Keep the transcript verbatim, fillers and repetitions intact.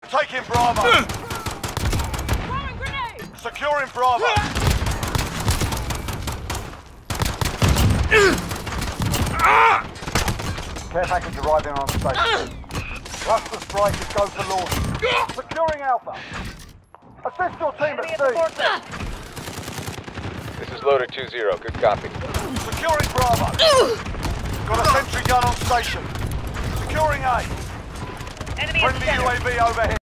Taking Bravo. Securing Bravo. Care package arriving on station. Cluster strikers go for launch. Securing Alpha. Assist your team at sea. This is loader two zero. Good copy. Securing Bravo. Got a sentry gun on station. Securing A. Enemy Friendly U A V overhead.